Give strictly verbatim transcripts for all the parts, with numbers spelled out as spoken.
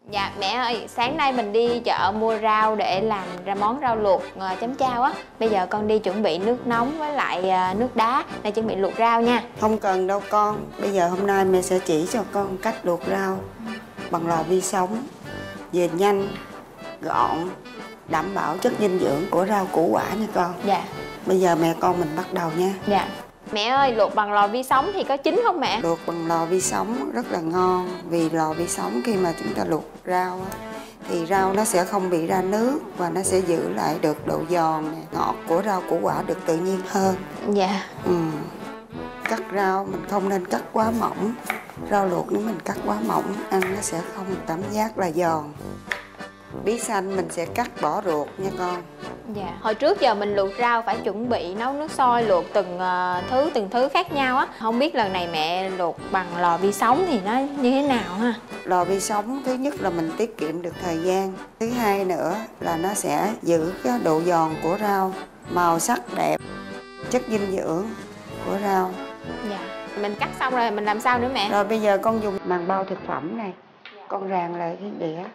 Dạ mẹ ơi, sáng nay mình đi chợ mua rau để làm ra món rau luộc chấm chao á. Bây giờ con đi chuẩn bị nước nóng với lại nước đá để chuẩn bị luộc rau nha. Không cần đâu con. Bây giờ hôm nay mẹ sẽ chỉ cho con cách luộc rau bằng lò vi sóng, vừa nhanh, gọn, đảm bảo chất dinh dưỡng của rau củ quả nha con. Dạ. Bây giờ mẹ con mình bắt đầu nha. Dạ. Mẹ ơi, luộc bằng lò vi sóng thì có chín không mẹ? Luộc bằng lò vi sóng rất là ngon. Vì lò vi sóng khi mà chúng ta luộc rau thì rau nó sẽ không bị ra nước và nó sẽ giữ lại được độ giòn, ngọt của rau củ quả được tự nhiên hơn. Dạ. Ừ. Cắt rau mình không nên cắt quá mỏng. Rau luộc nếu mình cắt quá mỏng ăn nó sẽ không cảm giác là giòn. Bí xanh mình sẽ cắt bỏ ruột nha con. Dạ. Hồi trước giờ mình luộc rau phải chuẩn bị nấu nước sôi luộc từng uh, thứ từng thứ khác nhau á. Không biết lần này mẹ luộc bằng lò vi sóng thì nó như thế nào ha? Lò vi sóng thứ nhất là mình tiết kiệm được thời gian. Thứ hai nữa là nó sẽ giữ cái độ giòn của rau, màu sắc đẹp, chất dinh dưỡng của rau. Dạ. Mình cắt xong rồi mình làm sao nữa mẹ? Rồi bây giờ con dùng màng bao thực phẩm này. Con ràng lại cái đĩa.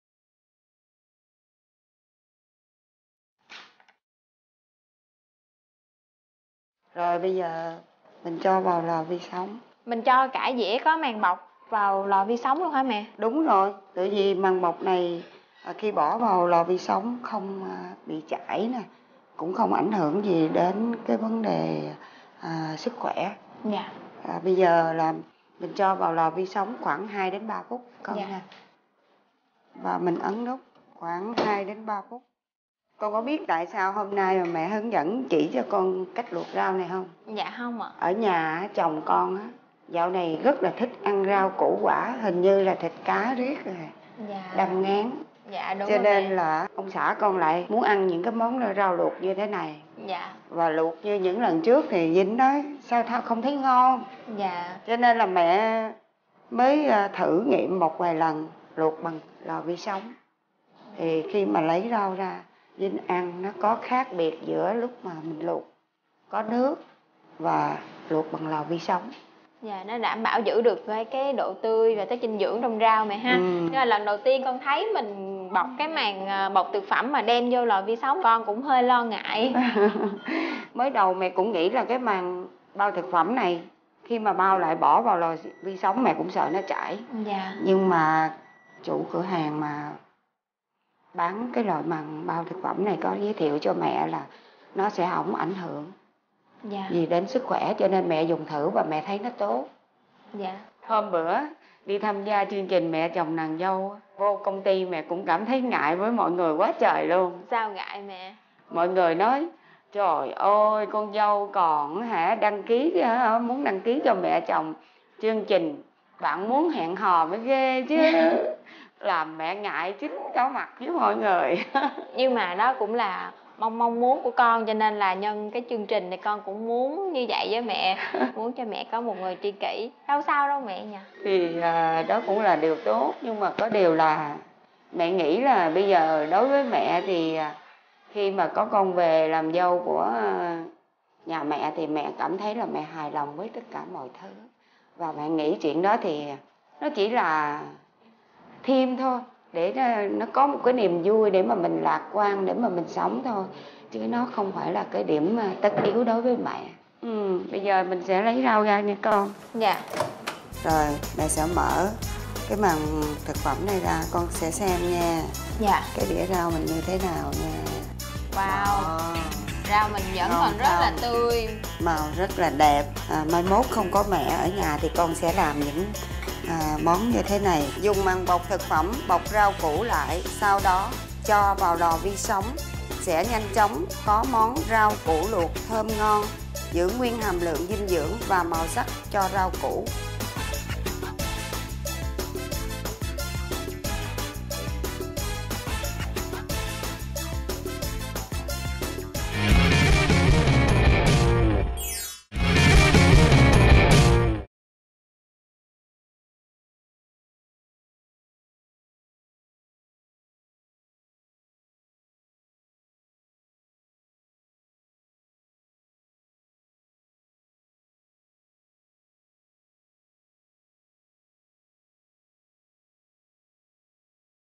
Rồi bây giờ mình cho vào lò vi sóng. Mình cho cả dĩa có màng bọc vào lò vi sóng luôn hả mẹ? Đúng rồi, tại vì màng bọc này khi bỏ vào lò vi sóng không bị chảy nè, cũng không ảnh hưởng gì đến cái vấn đề à, sức khỏe. Dạ. À, bây giờ là mình cho vào lò vi sóng khoảng hai đến ba phút con dạ. nha. Và mình ấn nút khoảng hai đến ba phút. Con có biết tại sao hôm nay mà mẹ hướng dẫn chỉ cho con cách luộc rau này không? Dạ không ạ. Ở nhà chồng con á, dạo này rất là thích ăn rau củ quả, hình như là thịt cá riết rồi. Dạ. Đâm ngán. Dạ đúng. Cho rồi nên mẹ. là ông xã con lại muốn ăn những cái món rau luộc như thế này. Dạ. Và luộc như những lần trước thì Vinh nói sao thao không thấy ngon. Dạ. Cho nên là mẹ mới thử nghiệm một vài lần luộc bằng lò vi sóng. Thì khi mà lấy rau ra, Vinh ăn nó có khác biệt giữa lúc mà mình luộc có nước và luộc bằng lò vi sóng. Dạ, nó đảm bảo giữ được cái, cái độ tươi và chất dinh dưỡng trong rau mẹ ha. Ừ. Nhưng mà lần đầu tiên con thấy mình bọc cái màng bọc thực phẩm mà đem vô lò vi sóng, con cũng hơi lo ngại. Mới đầu mẹ cũng nghĩ là cái màng bao thực phẩm này khi mà bao lại bỏ vào lò vi sóng mẹ cũng sợ nó chảy. Dạ. Nhưng mà chủ cửa hàng mà bán cái loại màng bao thực phẩm này có giới thiệu cho mẹ là nó sẽ không ảnh hưởng dạ. gì đến sức khỏe, cho nên mẹ dùng thử và mẹ thấy nó tốt. Dạ. Hôm bữa đi tham gia chương trình Mẹ Chồng Nàng Dâu, vô công ty mẹ cũng cảm thấy ngại với mọi người quá trời luôn. Sao ngại mẹ? Mọi người nói trời ơi con dâu còn hả đăng ký hả, muốn đăng ký cho mẹ chồng chương trình, bạn muốn hẹn hò mới ghê chứ. Làm mẹ ngại chính có mặt với mọi người. Nhưng mà đó cũng là mong mong muốn của con, cho nên là nhân cái chương trình này con cũng muốn như vậy với mẹ. Muốn cho mẹ có một người tri kỷ. Đâu sao đâu mẹ nhỉ? Thì à, đó cũng là điều tốt, nhưng mà có điều là mẹ nghĩ là bây giờ đối với mẹ thì khi mà có con về làm dâu của nhà mẹ thì mẹ cảm thấy là mẹ hài lòng với tất cả mọi thứ. Và mẹ nghĩ chuyện đó thì nó chỉ là thêm thôi, để nó có một cái niềm vui để mà mình lạc quan, để mà mình sống thôi. Chứ nó không phải là cái điểm tất yếu đối với mẹ. Ừ, bây giờ mình sẽ lấy rau ra nha con. Dạ. Rồi mẹ sẽ mở cái màng thực phẩm này ra, con sẽ xem nha. Dạ. Cái đĩa rau mình như thế nào nha. Wow. Đó. Rau mình vẫn còn rất là tươi, màu rất là đẹp. À, mai mốt không có mẹ ở nhà thì con sẽ làm những à, món như thế này. Dùng màng bọc thực phẩm bọc rau củ lại, sau đó cho vào lò vi sóng, sẽ nhanh chóng có món rau củ luộc thơm ngon, giữ nguyên hàm lượng dinh dưỡng và màu sắc cho rau củ.